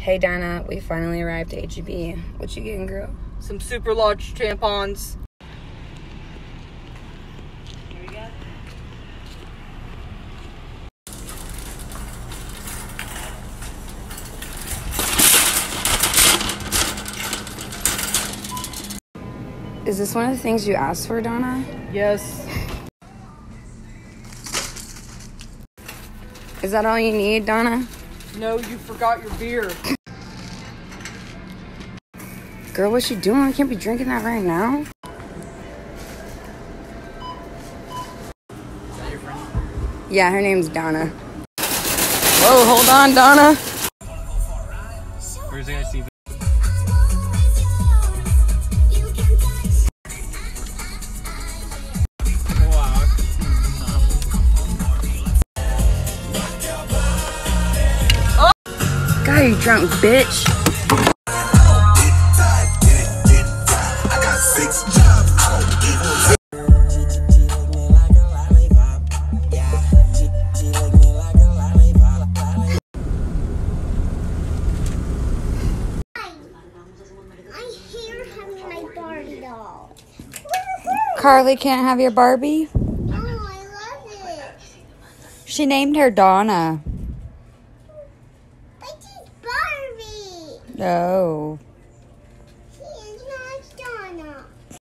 Hey Donna, we finally arrived at HEB. What you getting, girl? Some super large tampons. Here we go. Is this one of the things you asked for, Donna? Yes. Is that all you need, Donna? No, you forgot your beer. Girl, what's she doing? We can't be drinking that right now. Is that your friend? Yeah, her name's Donna. Whoa, hold on, Donna. Where's the guy Steve? God, you drunk bitch. Barbie doll. Carly can't have your Barbie? Oh, I love it. She named her Donna. But she's Barbie. Oh.